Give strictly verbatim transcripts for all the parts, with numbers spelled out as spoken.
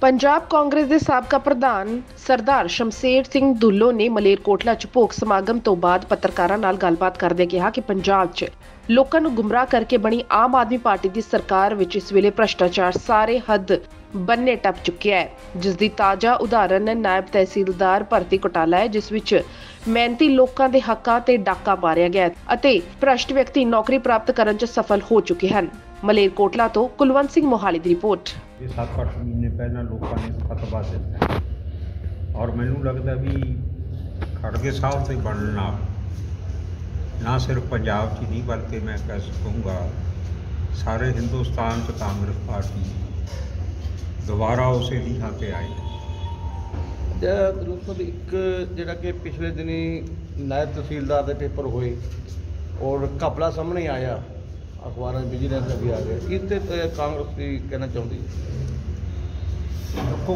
पंजाब कांग्रेस के साबका प्रधान सरदार शमशेर सिंह दुल्लो ने मलेरकोटला च भोग समागम तो बाद पत्रकारां नाल गलबात करदे कहा कि पंजाब च लोकां नूं गुमराह करके बनी आम आदमी पार्टी की सरकार विच इस वेले भ्रष्टाचार सारे हद बन्ने टप चुक्या है, जिसकी ताज़ा उदाहरण नायब तहसीलदार भर्ती घोटाला है, जिस विच मेहनती लोकां दे हक्कां ते डाका मारिया गया अते भ्रष्ट व्यक्ति नौकरी प्राप्त करन च सफल हो चुके हैं। मलेरकोटला तो कुलवंत सिंह मोहाली की रिपोर्ट। ये सत्त अठ महीने पहला लोगों ने फतवा दिता और मैनू लगता भी खड़गे साहब से बनना ना सिर्फ पंजाब च नहीं बल्कि मैं कह सकूँगा सारे हिंदुस्तान च कांग्रेस पार्टी दोबारा उस लीहां ते आई। एक जिहड़ा कि पिछले दिनी नायब तहसीलदार के पेपर हुए और घपला सामने आया, अखबार विजिलेंस का भी आ गया, इस ते कांग्रेस की कहना चाहती देखो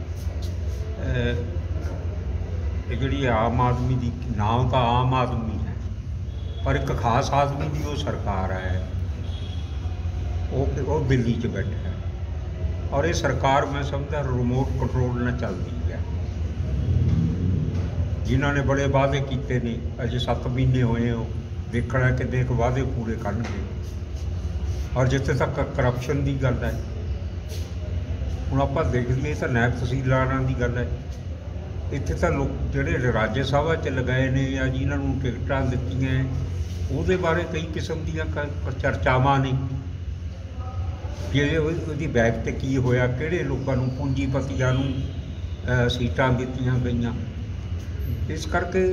जी आम आदमी की नाम तो आम आदमी है पर एक खास आदमी की वो सरकार है, वो वो दिल्ली च बैठा है और ये सरकार मैं समझदा रिमोट कंट्रोल न चलती है। जिन्होंने बड़े वादे किए ने अजे सत्त महीने होए हो देखना कि देख वादे पूरे करनगे और जिथे तक करप्शन की गल है हुण आपां देख लईए तो नायब तहसीलदारां की गल है, इत्थे तो लोग जिहड़े राज्य सभा च लगाए ने या जिन्होंने टिकटां दित्तियां उहदे बारे कई किस्म दीयां चर्चावां ने कि उहदी बैक ते की होया, किहड़े लोकां नूं पूंजीपतियां नूं सीटां दित्तियां गईयां। इस करके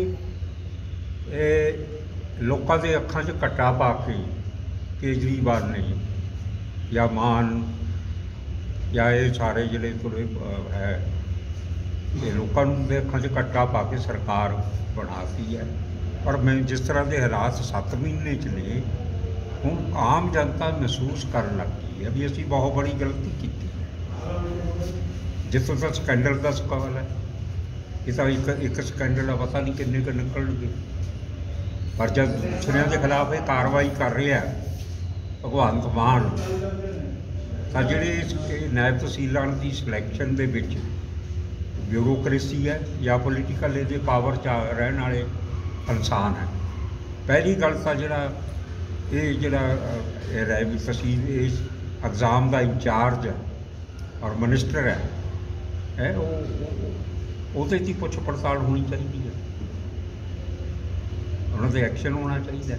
लोकां दे अखां च घट्टा पा के केजरीवाल ने या मान या ये सारे जिले थोड़े है ये लोगों के अखां च घट्टा पा के सरकार बनाती है। पर मैं जिस तरह के हालात सत्त महीने च ने हुण आम जनता महसूस कर लग गई है भी असी बहुत बड़ी गलती की है। जितों तक स्कैंडल का सवाल है ये तो एक एक स्कैंडल पता नहीं किन्ने क निकलणगे, पर जब दूसरों के खिलाफ ये कार्रवाई कर रहा है भगवंत मान तो जिहड़े नायब तहसीलदार की सिलैक्शन दे विच ब्यूरोक्रेसी है या पोलीटिकल ये पावर च रहने वाले इंसान है। पहली गल तो जिहड़ा ये जिहड़ा नायब तहसील इस एग्जाम का इंचार्ज है और मिनिस्टर है है ਉਹਦੇ ਦੀ पुछ पड़ताल होनी चाहिए है, उन्होंने एक्शन होना चाहिए।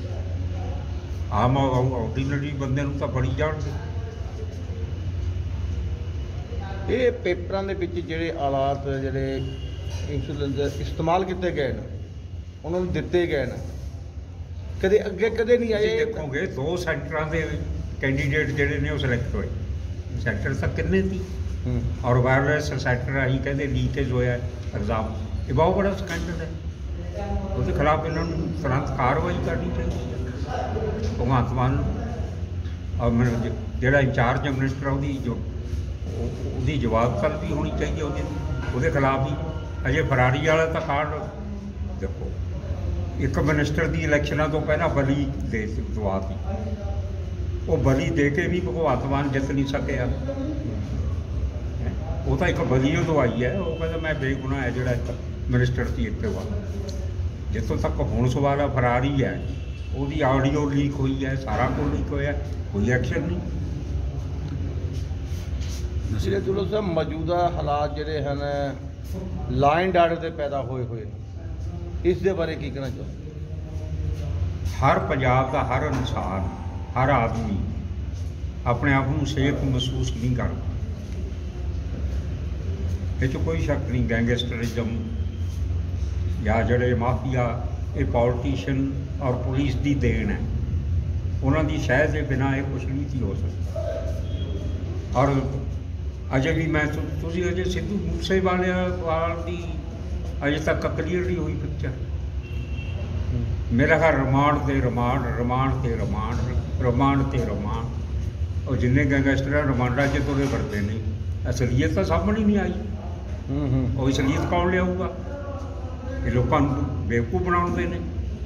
आम ऑर्डीनरी बंदे नूं तां फड़ी जाणगे। ये पेपरां दे विच जिहड़े आलात जिहड़े इंश्योरेंस इस्तेमाल किए गए हैं उन्होंने दिते गए हैं कदे अगे कदे नहीं आए। देखोगे दो सैक्टरां दे कैंडीडेट जिहड़े ने वो सिलेक्ट होए, सैक्टर तक किन्ने सी और वायरलेस सैक्टर अं कहते लीकेज होया एग्जाम, ये बहुत बड़ा स्कैंडल है। उसके खिलाफ इन्होंने तुरंत कार्रवाई करनी चाहिए भगवंत मान और जोड़ा इंचार्ज मिनिस्टर उसकी जो उसकी जवाब तलबी होनी चाहिए, उसके खिलाफ भी अजे फरारी वाला तो कार्ड देखो एक मिनिस्टर की इलैक्शनों तो पहला बली दे दवा दी, वो बली दे के भी भगवंत मान जित नहीं सकिया। वो तो एक बली दवाई है, वो कहता मैं बेगुनाह है जोड़ा एक मिनिस्टर की इतने वा जितों तक हुण सवाल है फरारी है उसकी ऑडियो लीक हुई है, सारा कुछ लीक होया, कोई एक्शन नहीं। जिले चलो साहब मौजूदा हालात जिहड़े हैं लॉ एंड आर्डर के पैदा होए हुए इस दे बारे की कहना चाहते? हर पंजाब का हर इंसान हर आदमी अपने आप को सेफ महसूस नहीं करता, ये कोई शक नहीं। गैंगस्टरिज्म या जड़े माफिया ये पॉलिटिशियन और पुलिस की देन है, उन्होंने शहर के बिना ये कुछ नहीं थी हो सकता। और अजे भी मैं तुझे अजे सिद्धू मूसेवाले वाल की अजे तक क्लीयर नहीं हुई पिक्चर। मेरा घर रिमांड ते रिमांड रिमांड ते रिमांड रिमांड ते रिमांड और जिन्ने गैंगस्टर रिमांडा च तुरे फिरते नहीं, असलीयत तो सामने नहीं आई। और असलीयत कौन लियाऊगा? ये लोगों बेवकूफ बनाते हैं।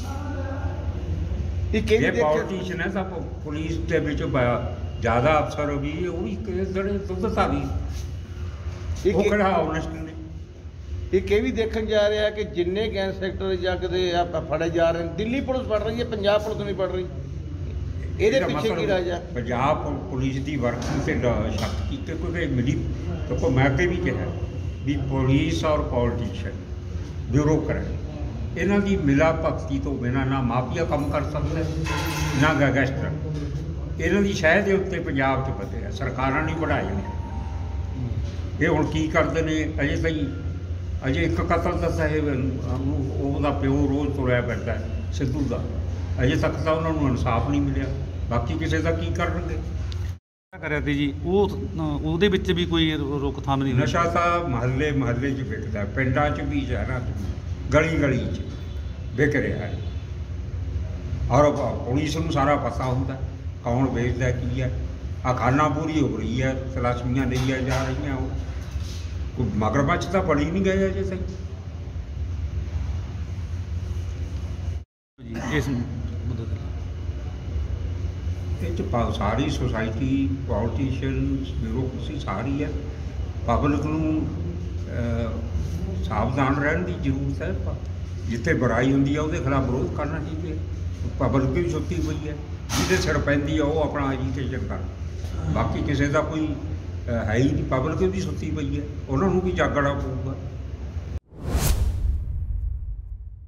ये पॉलिटिशियन है तो पुलिस के ज़्यादा अफसर भी वो भी दुध धारी ਇੱਕ ਉਹ ਕਿਹੜਾ ਓਨੈਸਟ ਨੇ। ਇੱਕ ਇਹ ਵੀ ਦੇਖਣ ਜਾ ਰਿਹਾ ਕਿ ਜਿੰਨੇ ਗੈਂਗ ਸੈਕਟਰ ਜਾਂ ਕਿਤੇ ਆ ਫੜੇ ਜਾ ਰਹੇ ਨੇ, ਦਿੱਲੀ ਪੁਲਿਸ ਫੜ ਰਹੀ ਹੈ, ਪੰਜਾਬ ਪੁਲਿਸ ਨਹੀਂ ਫੜ ਰਹੀ। ਇਹਦੇ ਇਹਦਾ ਪਿੱਛੇ ਕੀ ਮਤਲਬ ਰਾਜ ਹੈ? ਪੰਜਾਬ ਪੁ- ਪੁਲਿਸ ਦੀ ਵਰਕਿੰਗ ਤੇ ਡ- ਸ਼ੱਕ ਕੀਤੇ ਕੋਈ ਮਿਲੀ। ਦੇਖੋ ਮੈਂ ਅੱਗੇ ਵੀ ਕਿਹਾ ਵੀ ਪੁਲਿਸ ਔਰ ਪੋਲੀਟੀਸ਼ੀਅਨ ਬਿਊਰੋਕਰੇਟ ਇਹਨਾਂ ਦੀ ਮਿਲਾ ਭਗਤੀ ਤੋਂ ਬਿਨਾਂ ਨਾ ਮਾਫੀਆ ਕੰਮ ਕਰ ਸਕਦਾ ਨਾ ਗੈਂਗਸਟਰ। ਇਹਨਾਂ ਦੀ ਸ਼ਹਿਰ ਦੇ ਉੱਤੇ ਪੰਜਾਬ 'ਚ ਵਧੇ ਆ, ਸਰਕਾਰਾਂ ਨਹੀਂ ਵਧਾਏ ਨੇ। ਇਹ ਹੁਣ ਕੀ ਕਰਦੇ ਨੇ ਅਜੇ ਤਾਈਂ ਅਜੇ ਇੱਕ ਕਤਲ ਦਾ ਸਾਹਿਬ ਉਹਦਾ ਪਿਓ ਰੋਜ਼ ਤੁਰਿਆ ਫਿਰਦਾ ਸਿੱਧੂ ਦਾ, ਅਜੇ ਤੱਕ ਤਾਂ ਉਹਨਾਂ ਨੂੰ ਇਨਸਾਫ ਨਹੀਂ ਮਿਲਿਆ। ਬਾਕੀ ਕਿਸੇ ਦਾ ਕੀ ਕਰਨਗੇ। ਕਰਿਆ ਤੇ ਜੀ ਉਹ ਅ, ਉਹਦੇ ਵਿੱਚ ਵੀ ਕੋਈ ਰੋ- ਰੋਕਥਾਮ ਨਹੀਂ ਹੋਈ। ਨਸ਼ਾ ਤਾਂ ਮਹੱਲੇ ਮਹੱਲੇ 'ਚ ਵਿਕਦਾ, ਪਿੰਡਾਂ 'ਚ ਵੀ ਸ਼ਹਿਰਾਂ 'ਚ ਵੀ, ਗਲੀ ਗਲੀ 'ਚ ਵਿਕ ਰਿਹਾ ਹੈ। ਔਰ ਪੁਲਿਸ ਨੂੰ ਸਾਰਾ ਪਤਾ ਹੁੰਦਾ ਕੌਣ ਵੇਚਦਾ ਕੀ ਹੈ। ਆ ਖਾਨਾ ਪੂਰੀ ਹੋ ਰਹੀ ਹੈ, ਤਲਾਸ਼ੀਆਂ ਲਈਆਂ ਜਾ ਰਹੀਆਂ। ਉਹ ਕੋਈ ਮਗਰਮੱਛ ਤਾਂ ਬੜੀ ਨਹੀਂ ਗਏ ਅਜੇ ਤਾਈਂ। ਜੀ ਇਸ ਮੁੱਦੇ ਤੇ ਇਹ 'ਚ ਪਾ- ਸਾਰੀ ਸੁਸਾਇਟੀ, ਪੋਲੀਟੀਸ਼ੀਅਨਸ, ਬਿਊਰੋਕਰੇਸੀ ਸਾਰੀ ਹੈ। ਪਬਲਿਕ ਨੂੰ ਅਹ, ਸਾਵਧਾਨ ਰਹਿਣ ਦੀ ਜ਼ਰੂਰਤ ਹੈ। ਪ- ਜਿੱਥੇ ਬੁਰਾਈ ਹੁੰਦੀ ਹੈ ਉਹਦੇ ਖਿਲਾਫ ਵਿਰੋਧ ਕਰਨਾ ਚਾਹੀਦਾ ਹੈ। ਪਬਲਿਕ ਵੀ ਸੁੱਤੀ ਪਈ ਹੈ, ਜਿਹਦੇ ਸਿਰ ਪੈਂਦੀ ਹੈ ਉਹ ਆਪਣਾ ਐਜੀਟੇਸ਼ਨ ਕਰ। ਬਾਕੀ ਕਿਸੇ ਦਾ ਕੋਈ ਅਹ, ਹੈ ਹੀ ਨਹੀਂ। ਪਬਲਿਕ ਵੀ ਸੁੱਤੀ ਪਈ ਹੈ, ਉਹਨਾਂ ਨੂੰ ਵੀ ਜਾਗਣਾ ਪਊਗਾ।